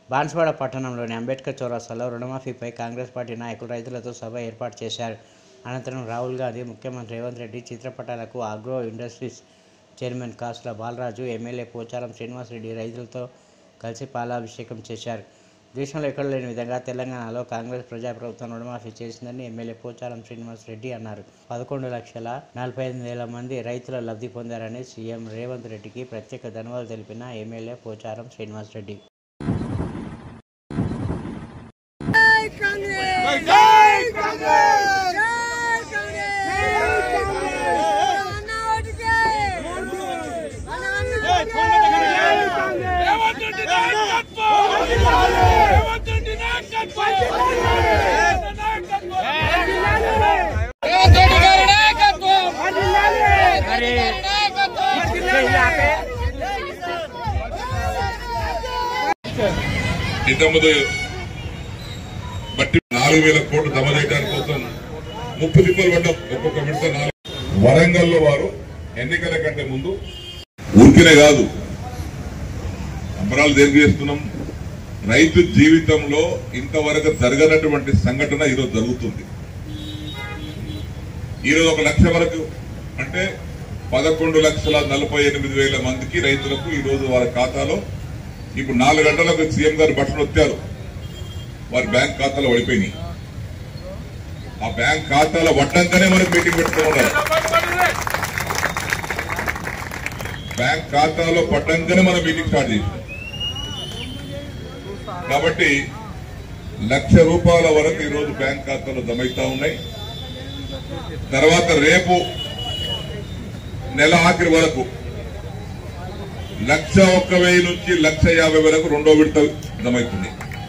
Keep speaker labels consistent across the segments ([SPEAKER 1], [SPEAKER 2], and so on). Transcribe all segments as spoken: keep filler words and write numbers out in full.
[SPEAKER 1] బాన్స్వాడ పట్టణంలోని అంబేద్కర్ చౌరస్తాలో రుణమాఫీపై కాంగ్రెస్ పార్టీ నాయకులు రైతులతో సభ ఏర్పాటు చేశారు. అనంతరం రాహుల్ గాంధీ, ముఖ్యమంత్రి రేవంత్ రెడ్డి చిత్రపటాలకు agro industries chairman Kasula Balaraju, MLA Pocharam Srinivasa Reddy రైతులతో కలిసి పాలాభిషేకం చేశారు. దేశంలో ఎక్కడ లేని విధంగా తెలంగాణలో కాంగ్రెస్ ప్రజాప్రభుత్వం రుణమాఫీ చేసిందని ఎమ్మెల్యే పోచారం శ్రీనివాసరెడ్డి అన్నారు. పదకొండు లక్షల నలభై ఐదు వేల మంది రైతుల లబ్ధి పొందారని సీఎం రేవంత్ రెడ్డికి ప్రత్యేక ధన్యవాదాలు తెలిపిన ఎమ్మెల్యే పోచారం శ్రీనివాసరెడ్డి.
[SPEAKER 2] ఇంతకుముందు బట్టి నాలుగు వేల కోట్లు జమ చేయడానికి కోసం ముప్పు తిప్పలు పడ్డాం. ఒక్కొక్క విడత నాలుగు. వరంగల్లో వారు ఎన్నికల కంటే ముందు ఊరికినే కాదు, అంబరాలు దేనికి చేస్తున్నాం, రైతు జీవితంలో ఇంతవరకు జరగనటువంటి సంఘటన ఈరోజు జరుగుతుంది. ఈరోజు ఒక లక్ష వరకు అంటే పదకొండు లక్షల నలభై ఎనిమిది వేల మందికి రైతులకు ఈరోజు వారి ఖాతాలో ఇప్పుడు నాలుగు గంటలకు సీఎం గారు బట్టలు వచ్చారు, వారి బ్యాంక్ ఖాతాలో పడిపోయినాయి. ఆ బ్యాంక్ ఖాతాలో పడ్డాకనే మనకు మీటింగ్ పెట్టుకున్నారు. బ్యాంక్ ఖాతాలో పడ్డాకనే మనం మీటింగ్ స్టార్ట్ చేసాం. కాబట్టి లక్ష రూపాయల వరకు ఈరోజు బ్యాంక్ ఖాతాలో జమ అవుతా ఉన్నాయి. తర్వాత రేపు నెల ఆఖరి వరకు లక్ష ఒక్క వెయ్యి నుంచి లక్ష యాభై వరకు రెండో విడత జమవుతుంది.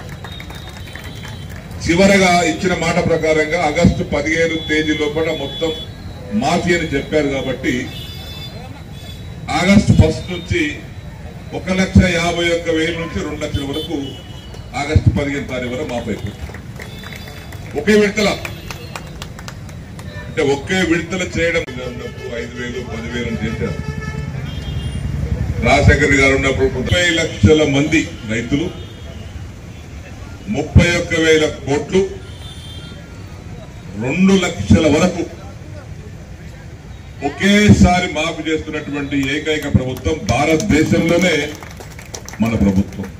[SPEAKER 2] చివరగా ఇచ్చిన మాట ప్రకారంగా ఆగస్టు పదిహేను తేదీ లోపల మొత్తం మాఫీ అని చెప్పారు. కాబట్టి ఆగస్టు ఫస్ట్ నుంచి ఒక లక్ష యాభై ఒక్క వెయ్యి నుంచి రెండు లక్షల వరకు ఆగస్టు పదిహేను తారీఖు వరకు మాఫీ అయిపోతుంది. ఒకే విడతల అంటే ఒకే విడతల చేయడం ఉన్నప్పుడు ఐదు వేలు పదివేలు అని చేశారు. రాజశేఖర్ గారు ఉన్నప్పుడు ముప్పై లక్షల మంది రైతులు ముప్పై ఒక్క వేల కోట్లు రెండు లక్షల వరకు ఒకేసారి మాఫీ చేస్తున్నటువంటి ఏకైక ప్రభుత్వం భారతదేశంలోనే మన ప్రభుత్వం.